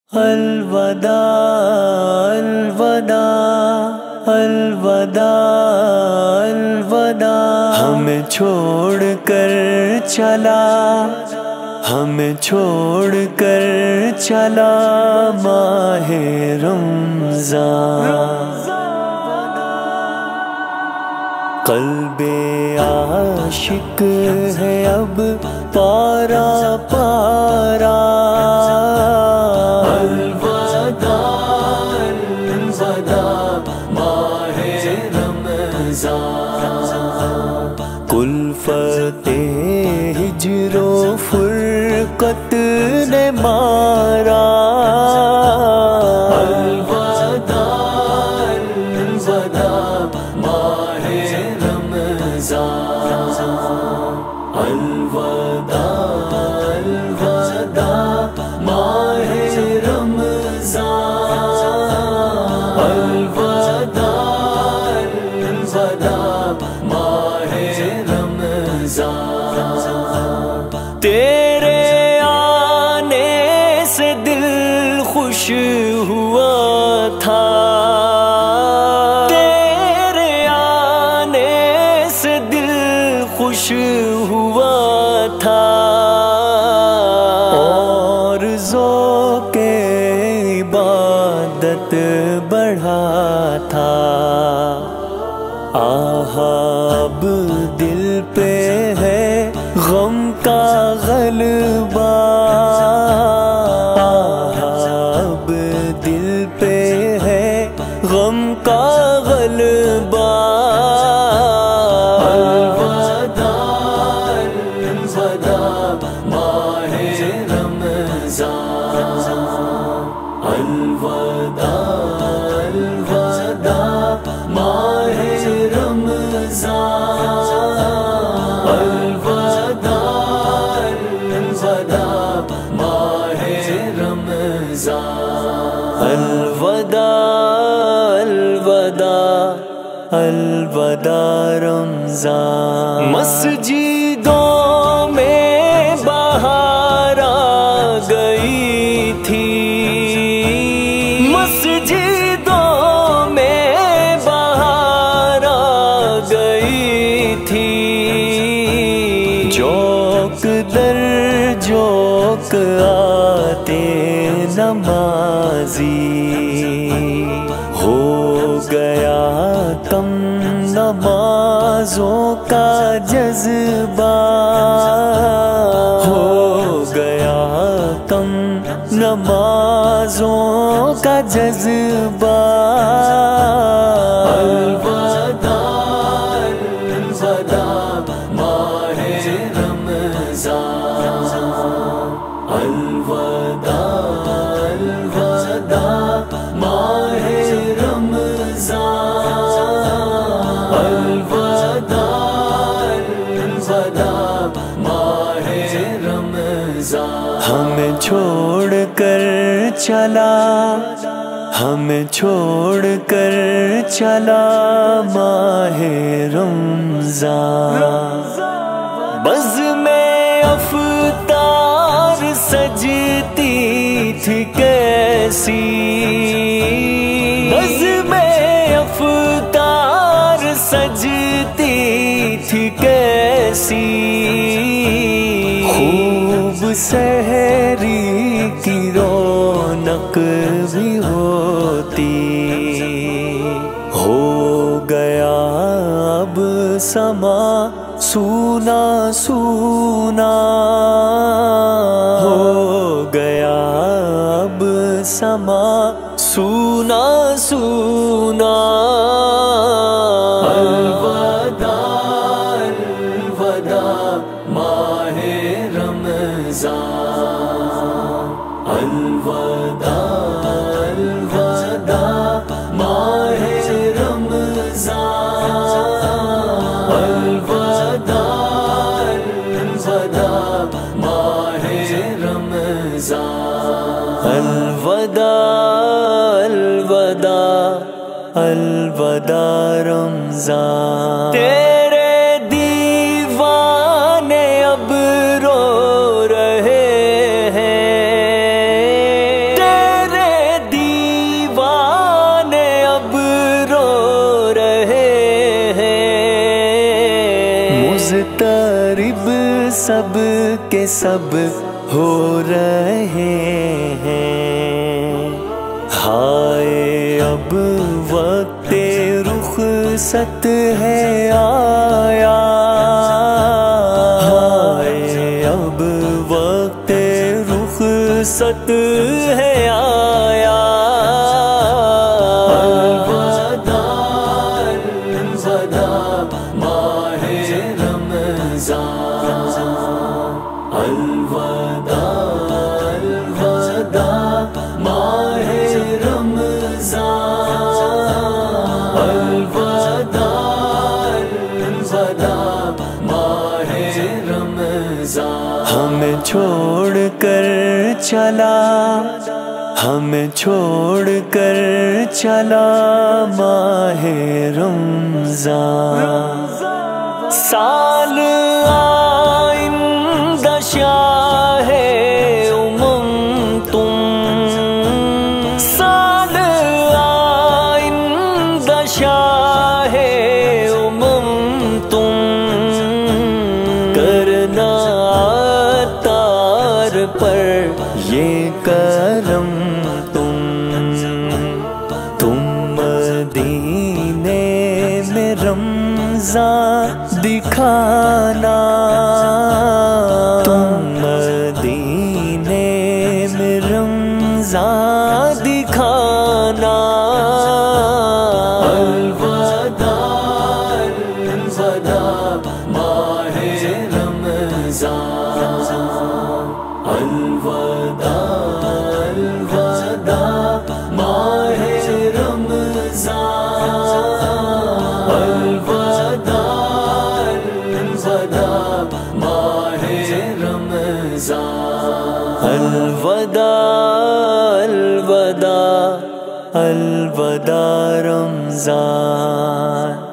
الوداع الوداع الوداع الوداع، ہمیں چھوڑ کر چلا، ہمیں چھوڑ کر چلا ماہ رمضان۔ قلب عاشق ہے اب پارا پارا، الوداع الوداع ماہ رمضان، کلفت ہجر و فرقت نے مارا، الوداع الوداع ماہ رمضان، الوداع الوداع ماہ رمضان، الوداع الوداع ماہ رمضان، تیرے آنے سے دل خوش ہوا تھا، تیرے آنے سے دل خوش ہوا تھا، اور ذوق عبادت بڑھا تھا، اب دل پہ ہے غم کا غلبہ، اب دل پہ ہے غم کا غلبہ، الوداع الوداع ماہ رمضان، الوداع الوداع ماہ رمضان، الوداع الوداع ماہ رمضان، الوداع الوداع الوداع رمضان، مسجدوں میں بہار آ گئی تھی، مسجدوں میں بہار آ گئی تھی، جوک در جوک آتے نمازی، ہو گیا کم نمازوں کا جذبہ، ہو گیا کم نمازوں کا جذبہ، الوداع الوداع ماہ رمضان، الوداع الوداع ماہ رمضان، الوداع الوداع ماہ رمضان، ہمیں چھوڑ کر چلا، ہمیں چھوڑ کر چلا ماہ رمضان، بزم افطار سجتی تھی کیسی، بزم افطار سجتی تھی کیسی، خوب سحری کی رونق بھی ہوتی، ہو گیا اب سما سونا سونا، ہو گیا اب سما سونا سونا، الوداع الوداع ماہ رمضان، الوداع الوداع ماہ رمضان، الوداع الوداع ماہ رمضان، الوداع الوداع الوداع رمضان، تیرے دیوانے اب رو رہے ہیں، کے سب ہو رہے ہیں، ہائے اب وقت رخصت ہے آیا، ہائے اب وقت رخصت ہے آیا، الوداع الوداع ماہ رمضان، الوداع الوداع ماہ رمضان، الوداع الوداع ماہ رمضان، ہمیں چھوڑ کر چلا، ہمیں چھوڑ کر چلا ماہ رمضان، سال آئندہ شاہ امم تم، سال آئندہ شاہ امم تم، کرنا عطار پر یہ کرم تم مدینے میں رمضان دکھانا، تم مدینے میں رمضان دکھانا، الوداع الوداع ماہ رمضان، الوداع الوداع ماہ رمضان، الوداع الوداع ماہ رمضان، الوداع الوداع الوداع رمضان۔